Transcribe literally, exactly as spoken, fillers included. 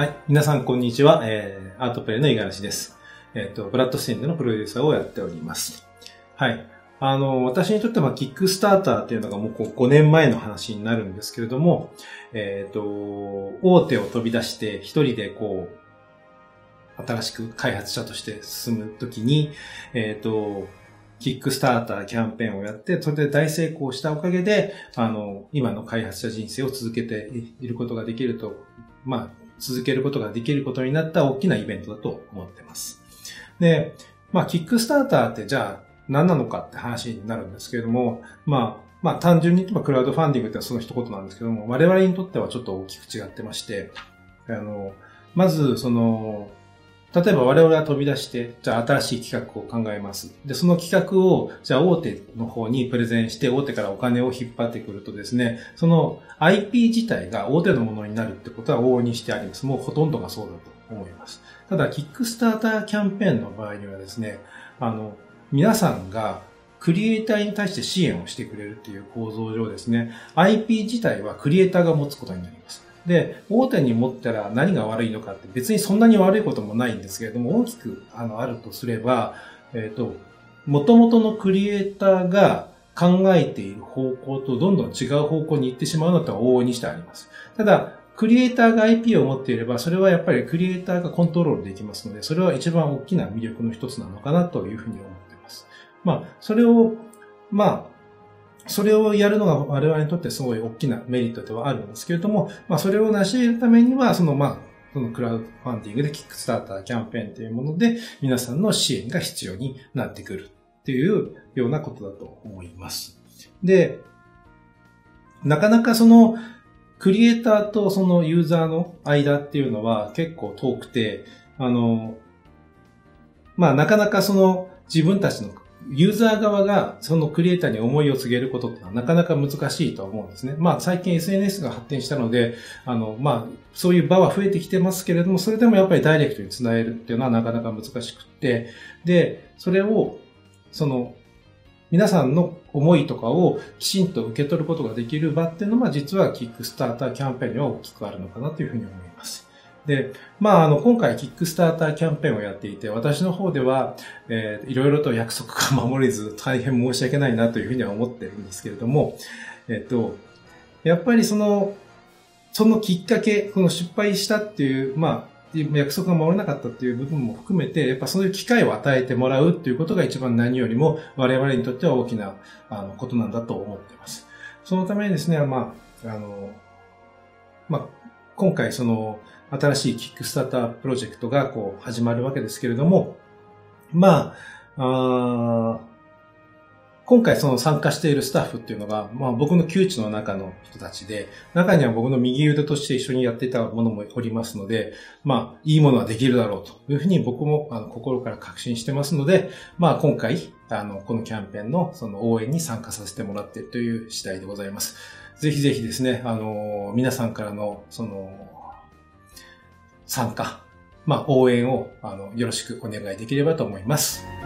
はい。皆さん、こんにちは。えー、アートプレイの五十嵐です。えっと、ブラッドステインでのプロデューサーをやっております。はい。あの、私にとっては、キックスターターっていうのがもうごねんまえの話になるんですけれども、えっと、大手を飛び出して一人でこう、新しく開発者として進むときに、えっと、キックスターターキャンペーンをやって、それで大成功したおかげで、あの、今の開発者人生を続けていることができると、まあ、続けることができることになった大きなイベントだと思っています。で、まあ、キックスターターってじゃあ何なのかって話になるんですけれども、まあ、まあ、単純に言えばクラウドファンディングってその一言なんですけども、我々にとってはちょっと大きく違ってまして、あの、まず、その、例えば我々は飛び出して、じゃあ新しい企画を考えます。で、その企画を、じゃあ大手の方にプレゼンして、大手からお金を引っ張ってくるとですね、その アイピー 自体が大手のものになるってことは往々にしてあります。もうほとんどがそうだと思います。ただ、キックスターターキャンペーンの場合にはですね、あの、皆さんがクリエイターに対して支援をしてくれるっていう構造上ですね、アイピー 自体はクリエイターが持つことになります。で、大手に持ったら何が悪いのかって別にそんなに悪いこともないんですけれども、大きくあのあるとすれば、えっと、元々のクリエイターが考えている方向とどんどん違う方向に行ってしまうのとは往々にしてあります。ただ、クリエイターが アイピー を持っていれば、それはやっぱりクリエイターがコントロールできますので、それは一番大きな魅力の一つなのかなというふうに思っています。まあ、それを、まあ、それをやるのが我々にとってすごい大きなメリットではあるんですけれども、まあそれを成し得るためには、そのまあ、そのクラウドファンディングでキックスターターキャンペーンというもので皆さんの支援が必要になってくるっていうようなことだと思います。で、なかなかそのクリエイターとそのユーザーの間っていうのは結構遠くて、あの、まあなかなかその自分たちのユーザー側がそのクリエイターに思いを告げることってのはなかなか難しいと思うんですね。まあ最近 エスエヌエス が発展したので、あの、まあそういう場は増えてきてますけれども、それでもやっぱりダイレクトにつなげるっていうのはなかなか難しくって、で、それを、その、皆さんの思いとかをきちんと受け取ることができる場っていうのは実はキックスターターキャンペーンには大きくあるのかなというふうに思います。で、まあ、あの、今回、キックスターターキャンペーンをやっていて、私の方では、えー、いろいろと約束が守れず、大変申し訳ないなというふうには思ってるんですけれども、えっと、やっぱりその、そのきっかけ、この失敗したっていう、まあ、約束が守れなかったっていう部分も含めて、やっぱそういう機会を与えてもらうっていうことが一番何よりも我々にとっては大きなあのことなんだと思っています。そのためにですね、まあ、あの、まあ、今回その、新しいキックスタータープロジェクトがこう始まるわけですけれども、まあ、あ今回その参加しているスタッフっていうのが、まあ僕の旧知の中の人たちで、中には僕の右腕として一緒にやっていたものもおりますので、まあいいものはできるだろうというふうに僕もあの心から確信してますので、まあ今回、あの、このキャンペーンのその応援に参加させてもらっているという次第でございます。ぜひぜひですね、あの、皆さんからのその、参加、まあ応援をあのよろしくお願いできればと思います。